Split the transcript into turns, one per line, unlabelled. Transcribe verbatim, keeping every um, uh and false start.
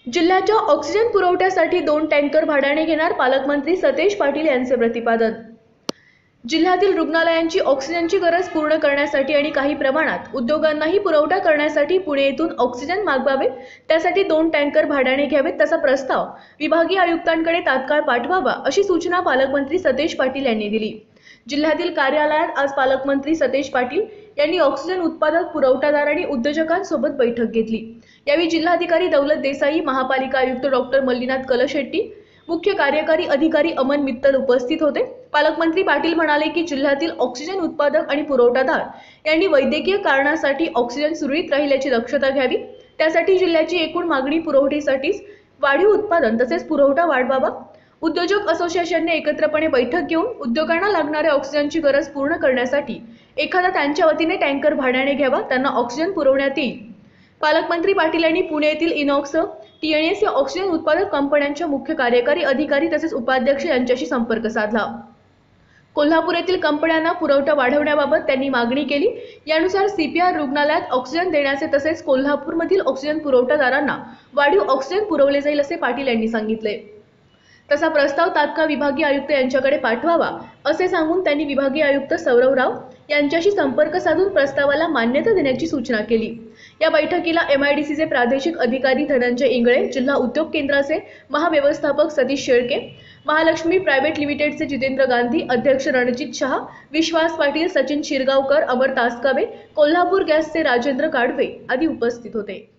जिल्ह्याच्या ऑक्सिजन पुरवठ्यासाठी दोन टँकर भाड्याने घेणार पालकमंत्री सतेज पाटील यांचे प्रतिपादन। जिल्ह्यातील रुग्णालयांची ऑक्सिजनची गरज पूर्ण करण्यासाठी आणि काही प्रमाणात उद्योगांनाही पुरवठा करण्यासाठी पुणे येथून ऑक्सिजन मागवावे, त्यासाठी दोन टँकर भाड्याने घ्यावेत, तसा प्रस्ताव विभागीय आयुक्तांकडे तात्काळ पाठवावा, अशी सूचना पालकमंत्री सतेज पाटील यांनी दिली। जिल्ह्यातील कार्यालयात आज पालकमंत्री सतेज पाटील यांनी ऑक्सिजन उत्पादक, पुरवठादार आणि उद्योजकांसोबत बैठक घेतली। यावेळी जिल्हाधिकारी दौलत देसाई, महापालिका आयुक्त डॉक्टर मल्लीनाथ कलशेट्टी, मुख्य कार्यकारी अधिकारी अमन मित्तल उपस्थित होते। पालकमंत्री पाटील म्हणाले की जिल्ह्यातील ऑक्सिजन उत्पादक आणि पुरवठादार यांनी वैद्यकीय कारणासाठी ऑक्सिजन सुरळीत राहील याची दक्षता घ्यावी, त्यासाठी जिल्ह्याची एकूण मागणी पुरवठीसाठी वाढीव उत्पादन तसेच पुरवठा वाढवावा। उद्योजक असोसिएशनने एकत्रपणे बैठक घेऊन उद्योगांना लागणाऱ्या ऑक्सिजनची गरज पूर्ण करण्यासाठी एखादा त्यांच्या वतीने टँकर भाड्याने घ्यावा, त्यांना ऑक्सिजन पुरवण्यात येईल। पालकमंत्री पाटील यांनी पुणे येथील इनॉक्स, टीएनएस या ऑक्सिजन उत्पादक कंपन्यांच्या मुख्य कार्यकारी अधिकारी तसेच उपाध्यक्ष यांच्याशी संपर्क साधला। कोल्हापूर येथील कंपन्यांना पुरवठा वाढवण्याबाबत त्यांनी मागणी केली। यानुसार सीपीआर रुग्णालयात ऑक्सिजन देण्याचे तसेच कोल्हापूरमधील ऑक्सिजन पुरवठादारांना वाढीव ऑक्सिजन पुरवले जाईल असे पाटील यांनी सांगितले। तसा प्रस्ताव तात्काळ विभागीय आयुक्त यांच्याकडे पाठवावा असे सांगून त्यांनी विभागीय आयुक्त सौरव राव यांच्याशी संपर्क साधून प्रस्तावाला मान्यता देण्याची सूचना केली। या बैठकीला एमआयडीसीचे प्रादेशिक अधिकारी धनंजय इंगळे, जिल्हा उद्योग केंद्राचे महाव्यवस्थापक सतीश शेळके, महालक्ष्मी प्रायव्हेट लिमिटेडचे जितेंद्र गांधी, अध्यक्ष रणजित शहा, विश्वास पाटील, सचिन शिरगावकर, अमर तासकावे, कोल्हापूर गॅसचे राजेंद्र काढवे आदी उपस्थित होते।